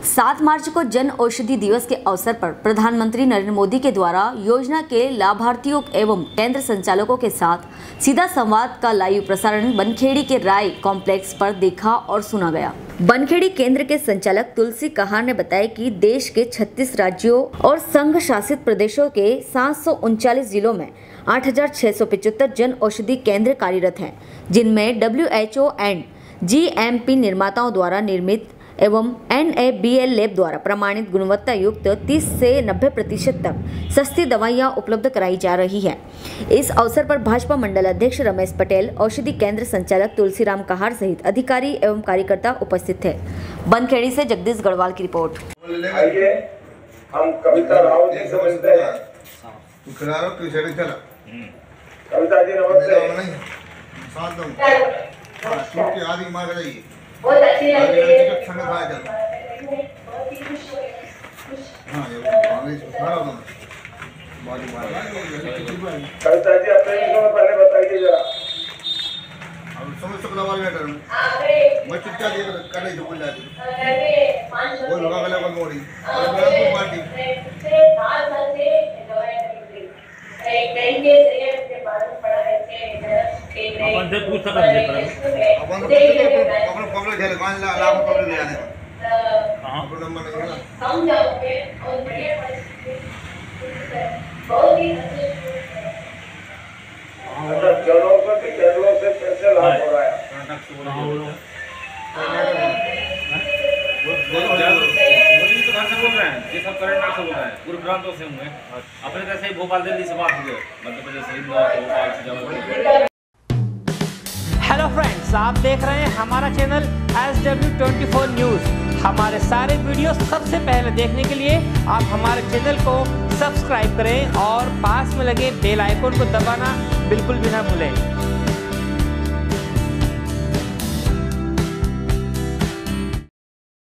7 मार्च को जन औषधि दिवस के अवसर पर प्रधानमंत्री नरेंद्र मोदी के द्वारा योजना के लाभार्थियों एवं केंद्र संचालकों के साथ सीधा संवाद का लाइव प्रसारण बनखेड़ी के राय कॉम्प्लेक्स पर देखा और सुना गया। बनखेड़ी केंद्र के संचालक तुलसी कहार ने बताया कि देश के 36 राज्यों और संघ शासित प्रदेशों के 739 जिलों में 8,675 जन औषधि केंद्र कार्यरत हैं, जिनमें WHO एंड GMP निर्माताओं द्वारा निर्मित एवं NABL लैब द्वारा प्रमाणित गुणवत्ता युक्त 30 से 90% तक सस्ती दवाइयां उपलब्ध कराई जा रही है। इस अवसर पर भाजपा मंडल अध्यक्ष रमेश पटेल, औषधि केंद्र संचालक तुलसीराम कहार सहित अधिकारी एवं कार्यकर्ता उपस्थित थे। बनखेड़ी से जगदीश गढ़वाल की रिपोर्ट। हम कविता राव जी समझते हैं। कविता जी नमस्ते। बहुत अच्छी लग रही है। कविता जी अपने विषय में पहले बताइए जरा। मैं चिट्ठा कर रही हूँ वो लगा गला को मोड़ी पार्टी अपन से पूछ सकते हैं अपन पब्लिक है मान ला लाभ पब्लिक ले आने हां नंबर नहीं है समझाओगे और ये बहुत ही जनों के केंद्रों से कैसे लाभ हो रहा है मोदी तो घर से बोल रहे हैं, ये सब कर्नाटक से बोल रहे हैं, गुरुग्राम तो से होंगे अपने कैसे ही भोपाल दिल्ली से बात हुई मध्य प्रदेश से भोपाल से जबलपुर। हेलो फ्रेंड्स, आप देख रहे हैं हमारा चैनल SW24 न्यूज़। हमारे सारे वीडियो सबसे पहले देखने के लिए आप हमारे चैनल को सब्सक्राइब करें और पास में लगे बेल आइकन को दबाना बिल्कुल भी ना भूलें।